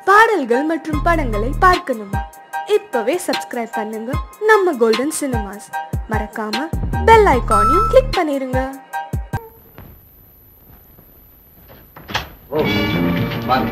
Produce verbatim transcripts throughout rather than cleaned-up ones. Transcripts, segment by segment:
பாடல்கள் மற்றும் படங்களை பார்க்கணுமா? இப்பவே சப்ஸ்கிரைப் பண்ணுங்க நம்ம கோல்டன் சினிமாஸ். மறக்காம பெல் ஐகானையும் கிளிக் பண்ணிருங்க. ஓ வாங்க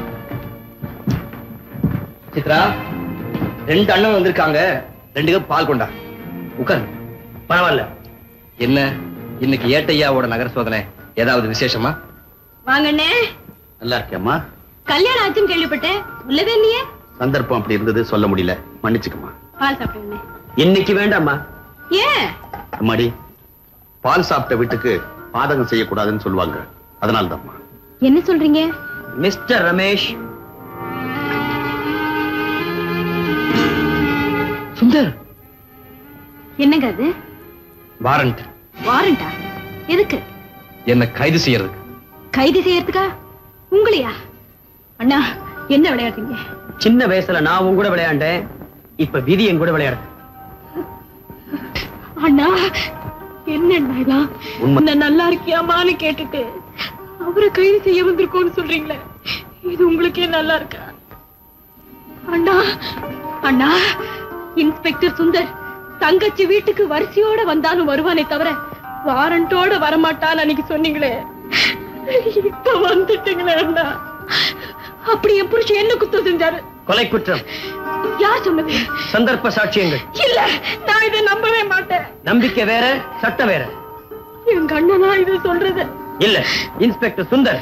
சித்ரா, ரெண்டு அண்ணன் வந்திருக்காங்க, ரெண்டு கப் பால் கொண்டா. உட்காரு. பரவாயில்ல. என்ன இன்னைக்கு ஏட்டையாவோட நகர சோதனை ஏதாவது விசேஷமா? வாங்கண்ணே. நல்லா இருக்கேம்மா. கல்யாணம் ஆச்சுன்னு கேள்விப்பட்டேன், சொல்லவே இல்லையே. சந்தர்ப்பம் அப்படி இருந்தது, சொல்ல முடியல, மன்னிச்சுக்கம்மா. பால் சாப்பிடுங்க. இன்னைக்கு வேண்டாம்மா. ஏன்? அம்மாடி, பால் சாப்பிட்ட வீட்டுக்கு பாதகம் செய்யக்கூடாதுன்னு சொல்லுவாங்க, அதனால தான்மா. என்ன சொல்றீங்க? மிஸ்டர் ரமேஷ். சுந்தர். என்னங்க அது? வாரண்ட். வாரண்டா? எதுக்கு? என்ன கைது செய்யறதுக்கு. கைது செய்யறதுக்கா? உங்களையா? அண்ணா, என்ன விளையாடுறீங்க? சின்ன வயசுல நான் உன் கூட விளையாண்டேன், இப்ப விதி என் கூட விளையாடு. அண்ணா, என்ன நான் நல்லா இருக்கியாமான்னு கேட்டுட்டு அவரை கைது செய்ய வந்திருக்கோன்னு சொல்றீங்களே, இது உங்களுக்கே நல்லா இருக்கா? அண்ணா அண்ணா இன்ஸ்பெக்டர் சுந்தர் தங்கச்சி வீட்டுக்கு வரிசையோட வந்தாலும் வருவானே தவிர வாரண்டோட வரமாட்டான்னு அன்னைக்கு சொன்னீங்களே, இப்ப வந்துட்டீங்களே அண்ணா. அப்படி என் புருஷன் என்ன குத்தம் செஞ்சாரு? கொலை குற்றம். யார் சொன்னது? சந்தர்ப்ப சாட்சியங்கள். இல்ல, நான் இதை நம்பவே மாட்டேன். நம்பிக்கை வேற, சட்டம் வேற. என் கண்ணனா இதை சொல்றது? இல்ல, இன்ஸ்பெக்டர் சுந்தர்.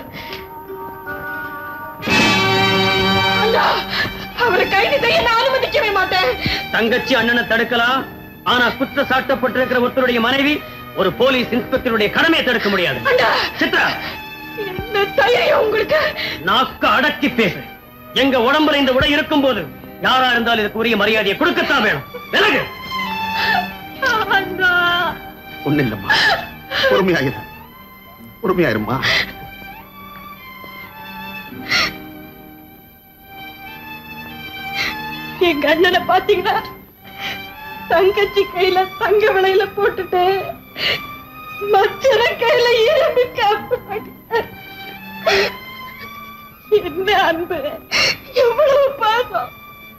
அவரை கைது செய்ய நான் அனுமதிக்கவே மாட்டேன். தங்கச்சி அண்ணனை தடுக்கலாம், ஆனா குற்ற சாட்டப்பட்டிருக்கிற ஒருத்தருடைய மனைவி ஒரு போலீஸ் இன்ஸ்பெக்டருடைய கடமையை தடுக்க முடியாது. சித்ரா, என்ன தைரியம் உங்களுக்கு? நாக்க அடக்கி பேசு. எங்க உடம்புல இந்த உடை இருக்கும் போது யாரா இருந்தாலும் இதுக்கு உரிய மரியாதையை கொடுக்கத்தான் வேணும். விலகு. ஒண்ணு இல்லம்மா, பொறுமையாயிரு, பொறுமையாயிருமா. எங்க அண்ணனை பாத்தீங்களா? தங்கச்சி கையில தங்க விலையில போட்டுட்டு மச்சர கையில இரும்பு காப்பு. என்ன அன்பு, எவ்வளவு பாசம்.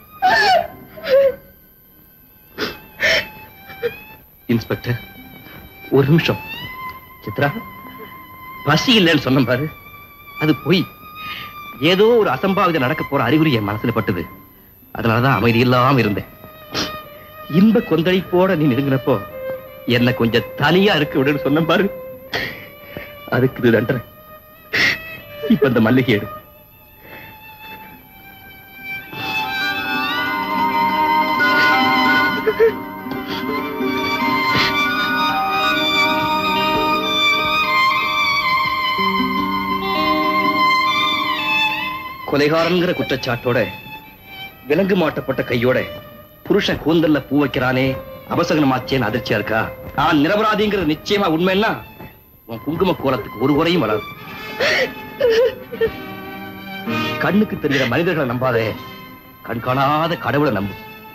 இன்ஸ்பெக்டர், ஒரு நிமிஷம். சித்ரா, பசி இல்லைன்னு சொன்ன பாரு, அது போய் ஏதோ ஒரு அசம்பாவிதம் நடக்க போற அறிகுறி என் மனசுல பட்டது. அதனாலதான் அமைதி இல்லாம இருந்தேன். இன்ப கொந்தளிப்போட நீ நெருங்கினப்போ என்ன கொஞ்சம் தனியா இருக்க விடுன்னு சொன்ன பாரு, அதுக்கு இது நன்றி. இப்ப இந்த மல்லிகை எடு. கொலைகாரங்கிற குற்றச்சாட்டோட விலங்கு மாட்டப்பட்ட கையோட புருஷன் கூந்தல்ல பூ வைக்கிறானே, அபசகனமாச்சேன்னு அதிர்ச்சியா இருக்கா? நான் நிரபராதிங்கிறது நிச்சயமா உண்மைன்னா உன் குங்கும கோலத்துக்கு ஒரு குறையும் வராது. கண்ணுக்கு தெரிகிற மனிதர்களை நம்பாதே, கண் காணாத கடவுளை நம்பு.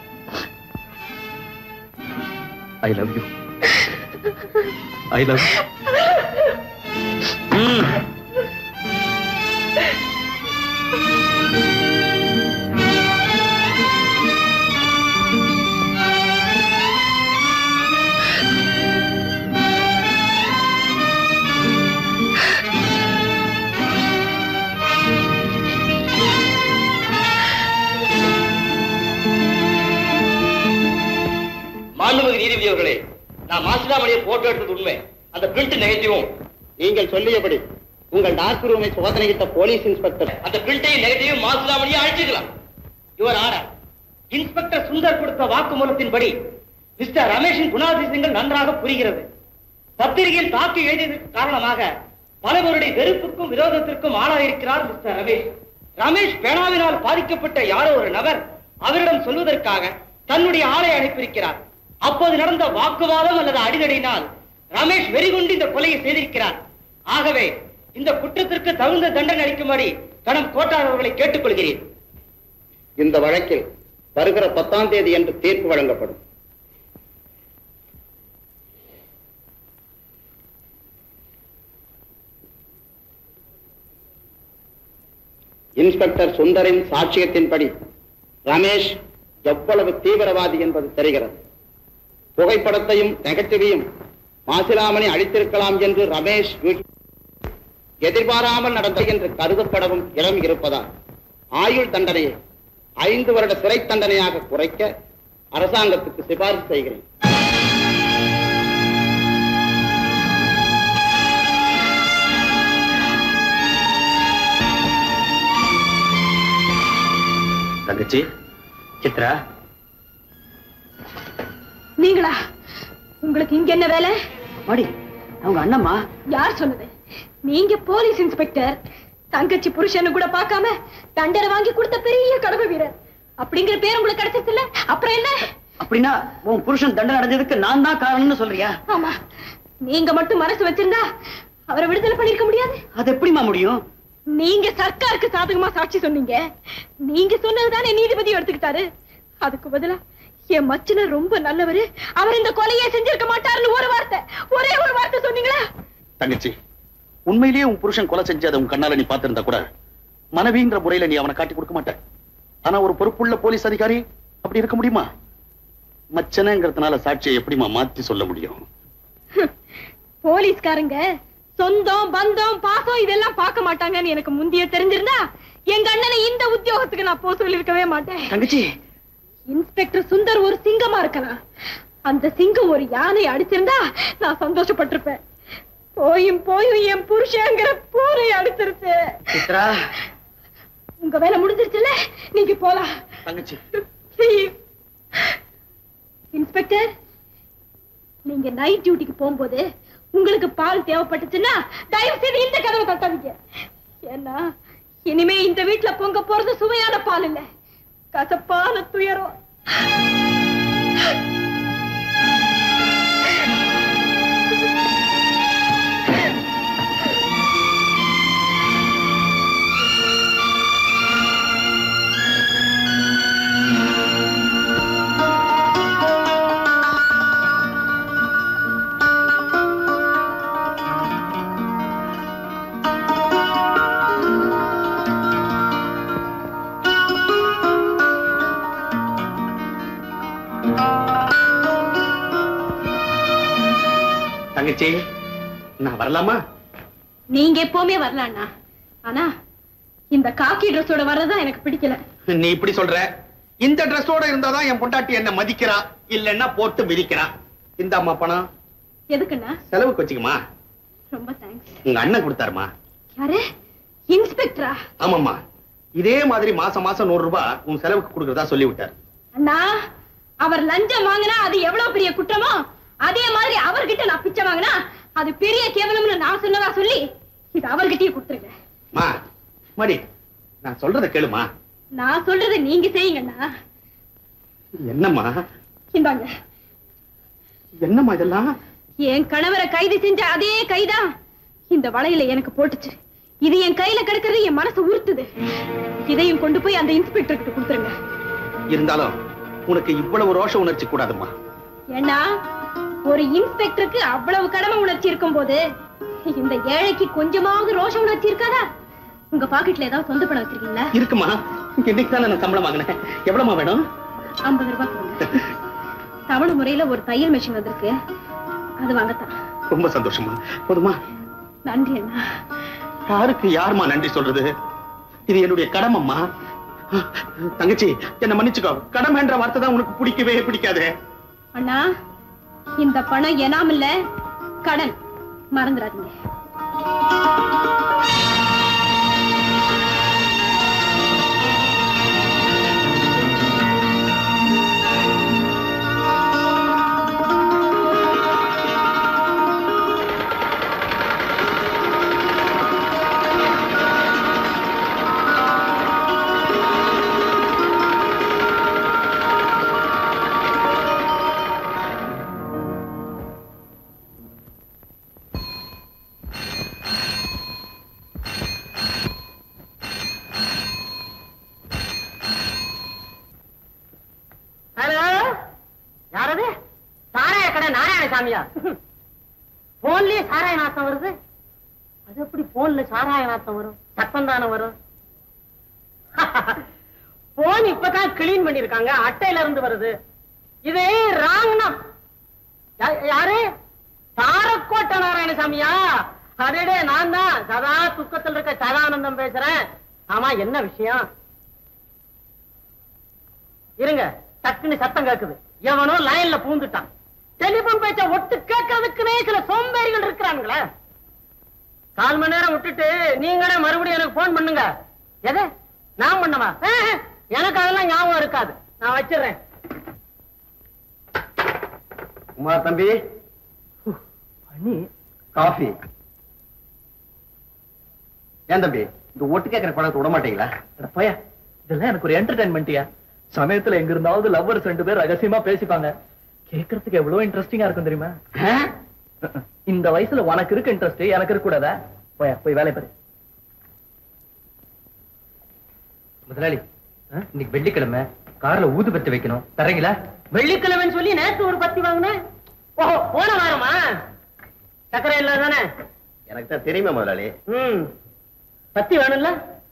I love you. I love you. மாண்புமிகு நீதிபதி அவர்களே, நான் மாசிலாமணியை போட்டோ எடுத்தது உண்மை. அந்த பிரிண்ட் நெகட்டிவும் நீங்கள் சொல்லியபடி உங்கள் டார்க் ரூமை சோதனையிட்ட போலீஸ் இன்ஸ்பெக்டர் அந்த பிரிண்டையும் நெகட்டிவும் மாசிலாமணியை அழிச்சுக்கலாம். யுவர் ஆனர், இன்ஸ்பெக்டர் சுந்தர் கொடுத்த வாக்குமூலத்தின்படி மிஸ்டர் ரமேஷின் குணாதிசயங்கள் நன்றாக புரிகிறது. பத்திரிகையில் தாக்கி எழுதியதற்கு காரணமாக பலவருடைய வெறுப்புக்கும் விரோதத்திற்கும் ஆளாயிருக்கிறார் மிஸ்டர் ரமேஷ். ரமேஷ் பேனாவினால் பாதிக்கப்பட்ட யாரோ ஒரு நபர் அவரிடம் சொல்வதற்காக தன்னுடைய ஆளை அனுப்பியிருக்கிறார். அப்போது நடந்த வாக்குவாதம் அல்லது அடிதடியினால் ரமேஷ் வெறிகொண்டு இந்த கொலையை செய்திருக்கிறார். ஆகவே இந்த குற்றத்திற்கு தகுந்த தண்டனை அளிக்கும்படி கணம் கோட்டார் அவர்களை கேட்டுக்கொள்கிறேன். இந்த வழக்கில் வருகிற பத்தாம் தேதி என்று தீர்ப்பு வழங்கப்படும். இன்ஸ்பெக்டர் சுந்தரின் சாட்சியத்தின்படி ரமேஷ் எவ்வளவு தீவிரவாதி என்பது தெரிகிறது. புகைப்படத்தையும் நெகட்டிவையும் மாசிலாமணி அளித்திருக்கலாம் என்று ரமேஷ் எதிர்பாராமல் நடந்தது என்று கருதப்படவும் இடம் இருப்பதால் ஆயுள் தண்டனையை ஐந்து வருட சிறை தண்டனையாக குறைக்க அரசாங்கத்துக்கு சிபாரிசு செய்கிறேன். தங்கச்சி சித்ரா, நீங்களா? உங்களுக்கு இங்க என்ன வேலை? மாடி, அவங்க அண்ணம்மா. யார் சொன்னது? நீங்க போலீஸ் இன்ஸ்பெக்டர். தங்கச்சி புருஷன்னு கூட பார்க்காம தண்டனை வாங்கி கொடுத்த பெரிய கடமை வீரர் அப்படிங்கிற பேர் உங்களுக்கு கிடைச்சதில்ல. அப்புறம் என்ன? அப்படின்னா உன் புருஷன் தண்டனை அடைஞ்சதுக்கு நான் தான் காரணம்னு சொல்றியா? ஆமா, நீங்க மட்டும் மனசு வச்சிருந்தா அவரை விடுதலை பண்ணிருக்க முடியாது. அது எப்படிமா முடியும்? நீங்க சர்க்காருக்கு சாதகமா சாட்சி சொன்னீங்க. நீங்க சொன்னதுதானே நீதிபதி எடுத்துக்கிட்டாரு. அதுக்கு பதிலா என் மச்சினர் ரொம்ப நல்லவரு, அவர் இந்த கொலையை செஞ்சிருக்க மாட்டாருன்னு ஒரு வார்த்தை, ஒரே ஒரு வார்த்தை சொன்னீங்களா? தங்கச்சி, உண்மையிலேயே உன் புருஷன் கொலை செஞ்சதை உன் கண்ணால நீ பார்த்திருந்தா கூட மனைவிங்கிற முறையில நீ அவனை காட்டி கொடுக்க மாட்ட. ஆனா ஒரு பொறுப்புள்ள போலீஸ் அதிகாரி அப்படி இருக்க முடியுமா? மச்சனங்கிறதுனால சாட்சியை எப்படிமா மாத்தி சொல்ல முடியும்? போலீஸ்காரங்க சொந்தம் பந்தம் பாசம் இதெல்லாம் பார்க்க மாட்டாங்கன்னு எனக்கு முந்திய தெரிஞ்சிருந்தா எங்க அண்ணனை இந்த உத்தியோகத்துக்கு நான் போக சொல்லிருக்கவே மாட்டேன். தங்கச்சி, இன்ஸ்பெக்டர் சுந்தர் ஒரு சிங்கமா இருக்கலாம். அந்த சிங்கம் ஒரு யானை அடிச்சிருந்தா நான் சந்தோஷப்பட்டிருப்பேன். போயும் போயும் என் புருஷங்கிற பூரை அடிச்சிருச்சு. சித்ரா, உங்க வேலை முடிஞ்சிருச்சுல்ல, நீங்க போலாம். தங்கச்சி இன்ஸ்பெக்டர், நீங்க நைட் டியூட்டிக்கு போகும்போது உங்களுக்கு பால் தேவைப்பட்டுச்சுன்னா தயவு செய்து இந்த கதவை தட்டாதீங்க. ஏன்னா இனிமே இந்த வீட்டுல பொங்க போறது சுவையான பால் இல்ல, கசப்பான துயரம். தங்கச்சி, நான் வரலாமா? நீங்க எப்பவுமே வரலாம்னா, ஆனா இந்த காக்கி ட்ரெஸ்ஸோட வர்றதா எனக்கு பிடிக்கல. நீ இப்படி சொல்ற? இந்த ட்ரெஸ்ஸோட இருந்தாதான் என் பொண்டாட்டி என்ன மதிக்கிறா, இல்லன்னா போட்டு மிதிக்கிறா. இந்த அம்மா பணம் எதுக்குன்னா? செலவுக்கு வச்சுக்குமா. ரொம்ப தேங்க்ஸ். உங்க அண்ணன் கொடுத்தாருமா. யாரு? இன்ஸ்பெக்டரா? ஆமாம்மா, இதே மாதிரி மாசம் மாசம் நூறு ரூபாய் உன் செலவுக்கு கொடுக்கறதா சொல்லி விட்டார். அண்ணா, அவர் லஞ்சம் வாங்கினா அது எவ்வளவு பெரிய குற்றமோ அதே மாதிரி அவர்கிட்ட நான் பிச்சை வாங்கினா அது பெரிய கேவலம்னு நான் சொன்னதா சொல்லி இது அவர்கிட்டயே கொடுத்துருங்க. மா, மாடி, நான் சொல்றத கேளுமா. நான் சொல்றதை நீங்க செய்யுங்கண்ணா. என்னம்மா? இந்தாங்க. என்னம்மா இதெல்லாம்? என் கணவரை கைது செஞ்ச அதே கைதான் இந்த வளையல எனக்கு போட்டுச்சு. இது என் கையில கிடக்கிறது என் மனசு உறுத்துது. இதையும் கொண்டு போய் அந்த இன்ஸ்பெக்டர் கிட்ட கொடுத்துருங்க. இருந்தாலும் உனக்கு இவ்வளவு ரோஷ உணர்ச்சி கூடாதுமா. ஏன்னா ஒரு இன்ஸ்பெக்டருக்கு அவ்வளவு கடமை உணர்ச்சி இருக்கும் போது இந்த ஏழைக்கு கொஞ்சமாவது ரோஷ உணர்ச்சி இருக்காதா? உங்க பாக்கெட்ல ஏதாவது சொந்த பணம் வச்சிருக்கீங்களா? இருக்குமா. இன்னைக்கு தான் நான் சம்பளம் வாங்கினேன். எவ்வளவுமா வேணும்? ஐம்பது ரூபாய் கொடுங்க. தமிழ் முறையில ஒரு தையல் மிஷின் வந்திருக்கு, அது வாங்கத்தான். ரொம்ப சந்தோஷமா. போதுமா? நன்றி அண்ணா. யாருக்கு யாருமா நன்றி சொல்றது? இது என்னுடைய கடமைம்மா. தங்கச்சி, என்ன மன்னிச்சுக்கோ. கடமைன்ற வார்த்தை தான் உனக்கு பிடிக்கவே பிடிக்காது. அண்ணா, இந்த பணம் எனாம் இல்ல, கடன். மறந்துடாதீங்க. போன்லயே சாராய நாத்தம் வருது. அது எப்படி போன்ல சாராய நாத்தம் வரும்? சத்தம் தானே வரும். போன் இப்பதான் கிளீன் பண்ணிருக்காங்க, அட்டையில இருந்து வருது. இது ராங்னா யாரு? தாரக்கோட்டை நாராயணசாமியா? அதே நான் தான் சதா துக்கத்தில் இருக்க சதானந்தம் பேசுறேன். ஆமா, என்ன விஷயம்? இருங்க, டக்குன்னு சத்தம் கேக்குது. எவனோ லைன்ல பூந்துட்டான். டெலிபோன் பேச்ச ஒட்டு கேட்கறதுக்குனே சில சோம்பேறிகள் இருக்கிறாங்களே. கால் மணி நேரம் விட்டுட்டு நீங்களே மறுபடியும் எனக்கு போன் பண்ணுங்க. எதை நான் பண்ணவா? எனக்கு அதெல்லாம் ஞாபகம் இருக்காது, நான் வச்சிடுறேன். குமார் தம்பி, அண்ணி காஃபி. ஏன் தம்பி இந்த ஒட்டு கேட்கிற பழத்தை விட மாட்டீங்களா? பையா, இதெல்லாம் எனக்கு ஒரு என்டர்டைன்மெண்ட்டியா. சமயத்துல எங்க இருந்தாவது லவ்வர்ஸ் ரெண்டு பேர் ரகசியமா பேசிப்பாங்க. கேட்கறதுக்கு எவ்வளவு இன்ட்ரெஸ்டிங்கா இருக்கும் தெரியுமா? இந்த வயசுல உனக்கு இருக்க இன்ட்ரெஸ்ட் எனக்கு இருக்க கூடாதா? போயா, போய் வேலை பாரு. முதலாளி, இன்னைக்கு வெள்ளிக்கிழமை, கார்ல ஊதுபத்தி வைக்கணும், தரீங்களா? வெள்ளிக்கிழமைன்னு சொல்லி நேற்று ஒரு பத்தி வாங்கினேன். ஓஹோ, போன வாரமா? சக்கரை இல்ல தானே? எனக்கு தான் தெரியுமா முதலாளி. ம், பத்தி வேணும்ல?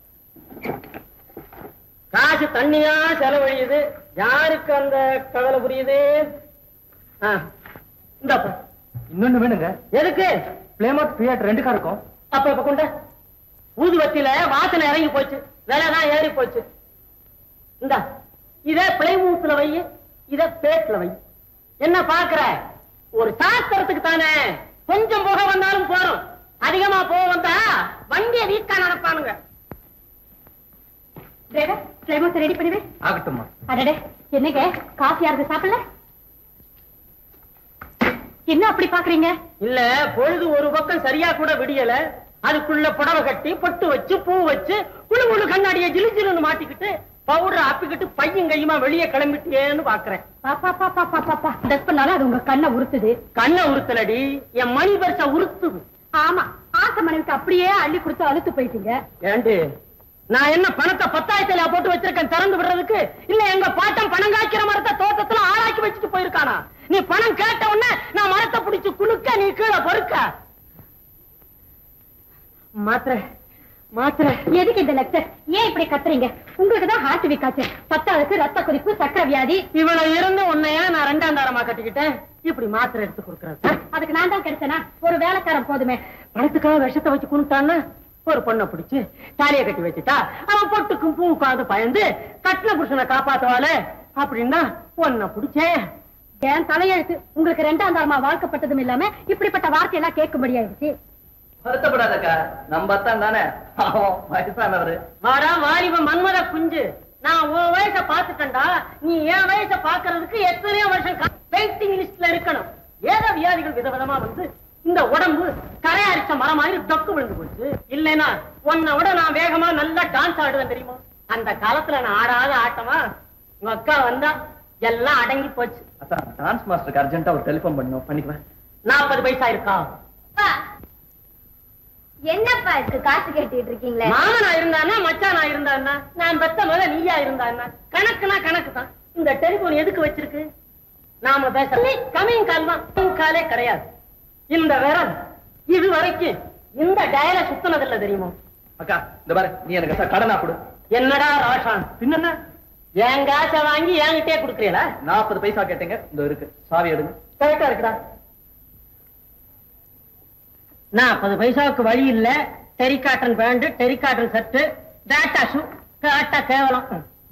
காசு தண்ணியா செலவழியுது. யாருக்கு அந்த கவலை புரியுது? இந்தப்பா. இன்னொன்னு வேணுங்க. எதுக்கு? பிளேமாட் பியாட் ரெண்டு கார் இருக்கும். அப்ப இப்ப கொண்ட. ஊதுவத்தில வாசனை இறங்கி போச்சு, விலைதான் ஏறி போச்சு. இந்த இத பிளைமூத்துல வை, இத பேட்ல வை. என்ன பாக்குற? ஒரு சாஸ்திரத்துக்கு தானே. கொஞ்சம் புகை வந்தாலும் போறோம், அதிகமா போக வந்தா வண்டியை வீக்கா நடப்பானுங்க. ரெடி பண்ணுவே. ஆகட்டும்மா. அடடே, என்னங்க காஃபி யாருக்கு சாப்பிடல? என்ன அப்படி பாக்குறீங்க? இல்ல, பொழுது ஒரு பக்கம் சரியா கூட விடியல, அதுக்குள்ள புடவை கட்டி பொட்டு வச்சு பூ வச்சு குழு குழு கண்ணாடிய ஜிலு ஜிலுன்னு மாட்டிக்கிட்டு பவுடர் அப்பிக்கிட்டு பையன் கையுமா வெளியே கிளம்பிட்டேன்னு பாக்குறேன். பாப்பா பாப்பா பாப்பா டஸ் பண்ணாலும் அது உங்க கண்ணை உறுத்துது. கண்ணை உறுத்தலடி, என் மணி பரிசா உறுத்துது. ஆமா, ஆசை மனைவிக்கு அப்படியே அள்ளி கொடுத்து அழுத்து போயிட்டீங்க. ஏண்டி, நான் என்ன பணத்தை பத்தாயிரத்துல போட்டு வச்சிருக்கேன் திறந்து விடுறதுக்கு? இல்ல எங்க பாட்டம் பணம் காய்க்கிற மரத்தை தோட்டத்துல ஆளாக்கி வச்சுட்டு போயிருக்கானா? நீ பணம் கேட்ட உடனே நான் மரத்தை பிடிச்சு குலுக்க, நீ கீழே பொறுக்க. மாத்திரை மாத்திரை. எதுக்கு இந்த லெக்சர்? ஏன் இப்படி கத்துறீங்க? உங்களுக்கு தான் ஹார்ட் வீக் ஆச்சு, பத்தாவதுக்கு ரத்த குறிப்பு, சக்கரை வியாதி. இவ்வளவு இருந்து உன்னையா நான் ரெண்டாம் தாரமா கட்டிக்கிட்டேன். இப்படி மாத்திரை எடுத்து கொடுக்கறது அதுக்கு நான் தான் கிடைச்சேனா? ஒரு வேலைக்காரன் போதுமே. பணத்துக்காக விஷத்தை வச்சு குணுட்டான்னு ஒரு பொண்ணை பிடிச்சு தாலியை கட்டி வச்சுட்டா அவன் பொட்டுக்கும் பூக்காது பயந்து கட்டின புருஷனை காப்பாத்துவாளே அப்படின்னா உன்னை பிடிச்சேன். என் தலையெழுத்து. உங்களுக்கு ரெண்டாம் தாரமா வாழ்க்கப்பட்டதும் இல்லாம இப்படிப்பட்ட வார்த்தையெல்லாம் கேட்கும்படியாயிடுச்சு. வருத்தப்படாதக்கா, நம்ம அத்தான் தானே, வயசானவரு. வாடா வாலிப மன்மத குஞ்சு, நான் உன் வயசை பாத்துட்டேன்டா. நீ என் வயசை பாக்குறதுக்கு எத்தனையோ வருஷம் வெயிட்டிங் லிஸ்ட்ல இருக்கணும். ஏதோ வியாதிகள் விதவிதமா வந்து இந்த உடம்பு கரையாரிச்ச மரம் மாதிரி தொக்கு விழுந்து போச்சு. இல்லைன்னா உன்னை விட நான் வேகமா நல்லா டான்ஸ் ஆடுவேன் தெரியுமா? அந்த காலத்துல நான் ஆடாத ஆட்டமா. உங்க அக்கா வந்தா எல்லாம் அடங்கி போச்சு. அதான் டான்ஸ் மாஸ்டருக்கு அர்ஜென்ட்டா ஒரு டெலிபோன் பண்ணணும், பண்ணிக்குவேன். நாற்பது பைசா இருக்கா? என்னப்பா இருக்கு காசு கேட்டுட்டு இருக்கீங்களே? மாமனா இருந்தானா மச்சானா இருந்தானா நான் பெத்த முதல்ல நீயா இருந்தானா கணக்குனா கணக்கு தான். இந்த டெலிபோன் எதுக்கு வச்சிருக்கு? நாம பேச கமிங் கால் தான், காலே கிடையாது. இந்த விரல் இது வரைக்கும் இந்த டயல சுத்தனதில்ல தெரியுமா? அக்கா இந்த பாரு, நீ எனக்கு கடனா கொடு. என்னடா ராஷான், பின்ன என் காசை வாங்கி என்கிட்டே கொடுக்குறீங்களா? நாற்பது பைசா கேட்டீங்க, இந்த இருக்கு, சாவி எடுங்க. கரெக்டா இருக்குடா. நாற்பது பைசாவுக்கு வழி இல்ல. டெரிகாட்டன் பேண்ட், டெரிகாட்டன் சட்டு, டாட்டா ஷூ, காட்டா கேவலம்.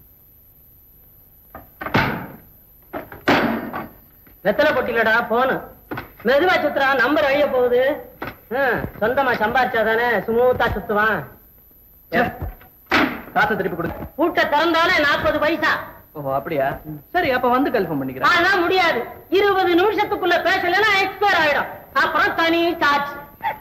வெத்தலை பொட்டிலடா போன மெதுவா சுத்துறா, நம்பர் அழிய போகுது. சொந்தமா சம்பாரிச்சாதானே சுமூத்தா சுத்துவான். காசை திருப்பி கொடு. பூட்டை திறந்தாலே நாற்பது பைசா. ஓஹோ அப்படியா? சரி, அப்ப வந்து கன்ஃபார்ம் பண்ணிக்கிறேன். ஆனா முடியாது, இருபது நிமிஷத்துக்குள்ள பேசலன்னா எக்ஸ்பயர் ஆயிடும். அப்புறம் தனி சார்ஜ்.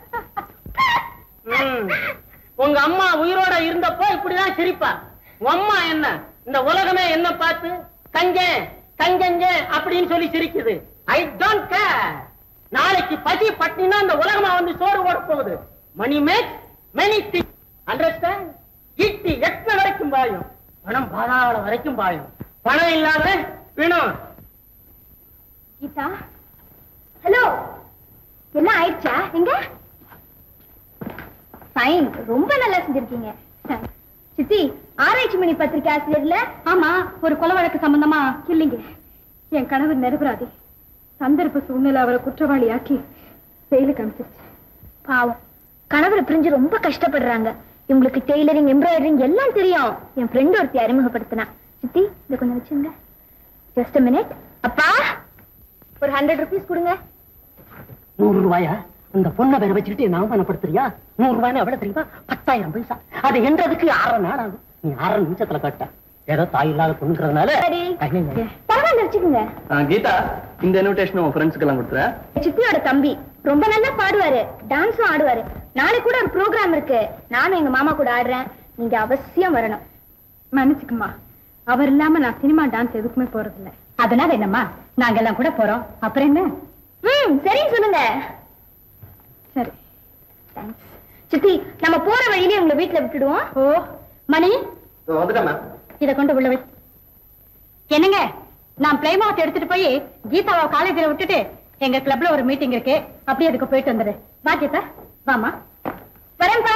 உங்க அம்மா உயிரோட இருந்தப்போ இப்படிதான் சிரிப்பா. உங்க அம்மா என்ன இந்த உலகமே என்ன பார்த்து கஞ்சன் கஞ்சஞ்ச அப்படின்னு சொல்லி சிரிக்குது. I don't care. நாளைக்கு பசி பட்டினா இந்த உலகமா வந்து சோறு ஓட போகுது. Money make many things, understand? இட்டி எட்டு வரைக்கும் பாயும், பணம் பாதாள வரைக்கும் பாயும். பணம் இல்லாம வேணும். கீதா, ஹலோ, என்ன ஆயிடுச்சா? எங்க? ஃபைன், ரொம்ப நல்லா செஞ்சிருக்கீங்க. சித்தி ஆராய்ச்சி மணி பத்திரிகை ஆசிரியர்ல? ஆமா, ஒரு கொலை வழக்கு சம்பந்தமா. இல்லைங்க, என் கணவர் நிரபராதி. சந்தர்ப்ப சூழ்நிலை அவரை குற்றவாளியாக்கி செயலுக்கு அனுப்பிச்சிருச்சு. பாவம், கணவரை பிரிஞ்சு ரொம்ப கஷ்டப்படுறாங்க. இவங்களுக்கு டெய்லரிங், எம்ப்ராய்டரிங் எல்லாம் தெரியும். என் ஃப்ரெண்ட் ஒருத்தி அறிமுகப்படுத்தினா. சித்தி இதை கொஞ்சம் வச்சுங்க. Just minute. அப்பா, ஒரு ஹண்ட்ரட் ருபீஸ் கொடுங்க. நூறு ரூபாயா? அந்த பொண்ணை வேற வச்சுக்கிட்டு அவமானப்படுத்துறியா? நூறு ரூபாய் எவ்வளவு தெரியுமா? பத்தாயிரம் பைசா. அதை என்றதுக்கு ஆறு நாள் ஆகும். நீ ஆறு நிமிஷத்துல கட்ட. ஏதோ தாய் இல்லாத பொண்ணுங்கிறதுனால பரவாயில்ல, வச்சுக்கோங்க. கீதா, இந்த இன்விடேஷன் உன் ஃப்ரெண்ட்ஸ்க்கு எல்லாம் கொடுத்துறேன். சித்தியோட தம்பி ரொம்ப நல்லா பாடுவாரு, டான்ஸும் ஆடுவாரு. நாளைக்கு கூட ஒரு ப்ரோக்ராம் இருக்கு. நானும் எங்க மாமா கூட ஆடுறேன். நீங்க அவசியம் வரணும். மன்னிச்சுக்குமா, அவர் இல்லாம நான் சினிமா டான்ஸ் எதுக்குமே போறது இல்லை. அதனால என்னம்மா, நாங்க எல்லாம் கூட போறோம். அப்புறம் என்ன? ம், சரின்னு சொல்லுங்க. சரி, தேங்க்ஸ். சித்தி, நம்ம போற வழியிலே உங்களை வீட்டுல விட்டுடுவோம். ஓ மணி, வந்துட்டேன். இத கொண்டு உள்ள வை. என்னங்க, நான் பிளைமாவுட் எடுத்துட்டு போய் கீதாவை காலேஜ்ல விட்டுட்டு எங்க கிளப்ல ஒரு மீட்டிங் இருக்கு, அப்படியே அதுக்கு போயிட்டு வந்துடு. வா கீதா, வாமா. வரேன்பா.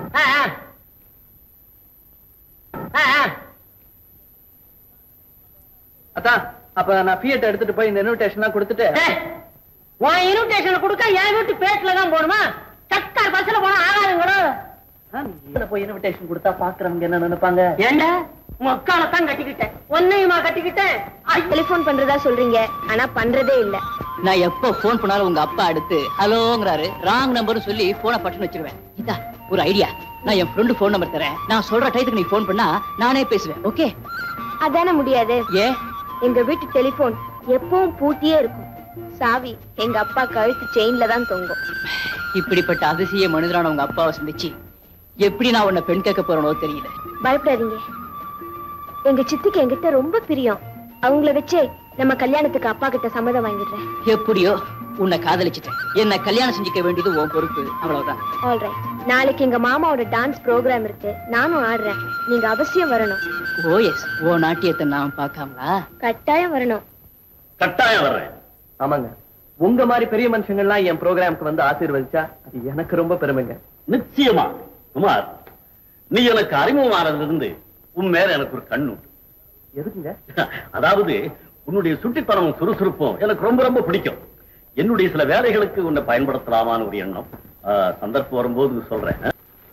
அதான், அப்ப நான் பிஎட் எடுத்துட்டு போய் இந்த இன்விடேஷன் கொடுத்துட்டு. உன் இன்விடேஷன் கொடுக்க என் வீட்டு பேட்ல தான் போகணுமா? சக்கார் பஸ்ல போனா ஆகாதுங்களோ. போய் இன்விடேஷன் கொடுத்தா பாக்குறவங்க என்ன நினைப்பாங்க? ஏண்டா மக்கால தான் கட்டிக்கிட்டேன், ஒன்னையுமா கட்டிக்கிட்டேன். டெலிபோன் பண்றதா சொல்றீங்க, ஆனா பண்றதே இல்ல. நான் எப்ப போன் பண்ணாலும் உங்க அப்பா அடுத்து ஹலோங்கறாரு. ராங் நம்பர் சொல்லி போனை பட்டுன்னு வச்சிருவேன். இதா ஒரு ஐடியா, நான் என் ஃப்ரெண்டு போன் நம்பர் தரேன். நான் சொல்ற டைத்துக்கு நீ போன் பண்ணா நானே பேசுவேன். ஓகே? அதானே முடியாது. ஏ, எங்க வீட்டு டெலிபோன் எப்பவும் பூட்டியே இருக்கும். சாவி எங்க அப்பா கழுத்து செயின்ல தான் தொங்கும். இப்படிப்பட்ட அதிசய மனிதரான உங்க அப்பாவை சந்திச்சு எப்படி நான் உன்னை பெண் கேட்க போறனோ தெரியல. பயப்படாதீங்க, எங்க சித்திக்கு என்கிட்ட ரொம்ப பிரியம். அவங்கள வச்சே நம்ம கல்யாணத்துக்கு அப்பா கிட்ட சம்மதம் வாங்கிடுறேன். எப்படியோ உன்னை காதலிச்சிட்டேன். என்ன கல்யாணம் செஞ்சுக்க வேண்டியது உன் பொறுப்பு, அவ்வளவுதான். ஆல்ரைட், நாளைக்கு எங்க மாமாவோட டான்ஸ் ப்ரோக்ராம் இருக்கு. நானும் ஆடுறேன். நீங்க அவசியம் வரணும். ஓ எஸ், ஓ நாட்டியத்தை நான் பார்க்காமலா? கட்டாயம் வரணும். கட்டாயம் வர்றேன். ஆமாங்க, உங்க மாதிரி பெரிய மனுஷங்கள்லாம் என் ப்ரோக்ராமுக்கு வந்து ஆசீர்வதிச்சா அது எனக்கு ரொம்ப பெருமைங்க. நிச்சயமா குமார், நீ எனக்கு அறிமுகமானதுல இருந்து உன் மேல எனக்கு ஒரு கண்ணு. எதுக்குங்க? அதாவது உன்னுடைய சுட்டித்தனமும் சுறுசுறுப்பும் எனக்கு ரொம்ப ரொம்ப பிடிக்கும். என்னுடைய சில வேலைகளுக்கு உன்னை பயன்படுத்தலாமான்னு ஒரு எண்ணம். சந்தர்ப்பம் வரும்போது சொல்றேன்.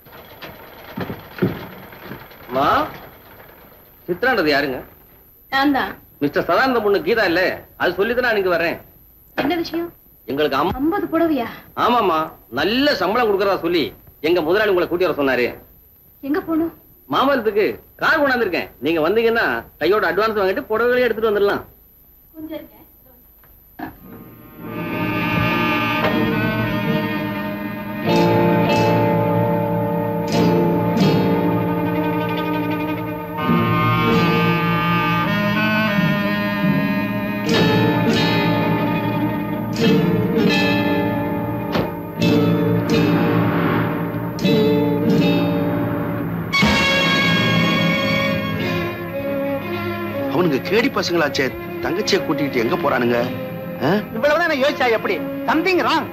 சித்ரான்றது யாருங்க? நான் தான். மிஸ்டர் சதானந்த பொண்ணு கீதா இல்ல? அது சொல்லிதான் நான் இங்க வரேன். என்ன விஷயம்? எங்களுக்கு ஐம்பது புடவையா? ஆமாமா, நல்ல சம்பளம் கொடுக்கறதா சொல்லி எங்க முதலாளி உங்களை கூட்டி வர சொன்னாரு. எங்க போகணும்? மாமல்லத்துக்கு கார் கொண்டாந்துருக்கேன். நீங்க வந்தீங்கன்னா கையோட அட்வான்ஸ் வாங்கிட்டு புடவைகளே எடுத்துட்டு வந்துடலாம். அவனுக்கு கேடி பசங்களாச்சே, தங்கச்சியை கூட்டிட்டு எங்க போறானுங்க? இவ்வளவுதான் யோசிச்சா எப்படி? Something wrong.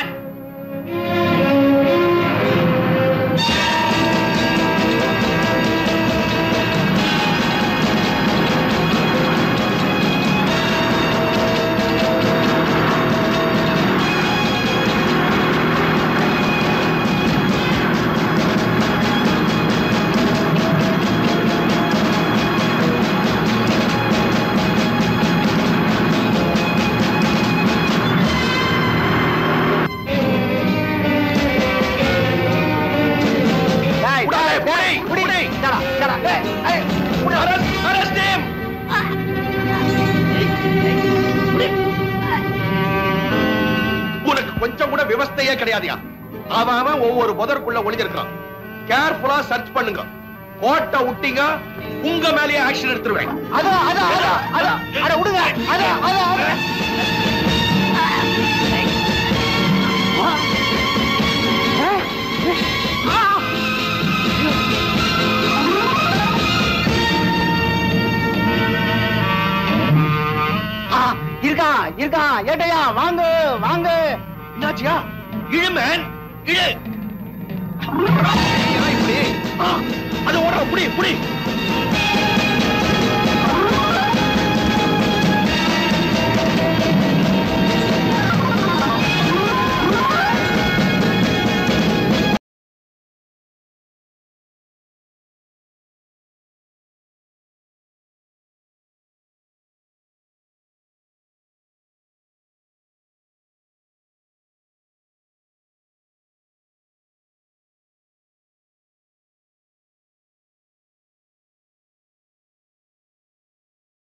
உனக்கு கொஞ்சம் கூட விவஸ்தையே கிடையாதுயா. அவன் ஒவ்வொரு புதருக்குள்ள ஒளிஞ்சிருக்கான். கேர்ஃபுல்லா சர்ச் பண்ணுங்க. கோட்டை விட்டீங்க, உங்க மேலேயே ஆக்ஷன் எடுத்துருவேன். அதான் அதான் அதான் அட விடுங்க. அதான் அதான் இருக்கா இருக்கா ஏட்டையா, வாங்க வாங்க. என்னாச்சியா? இழுமேன் இழு. இப்படி அது ஓடுற புடி புடி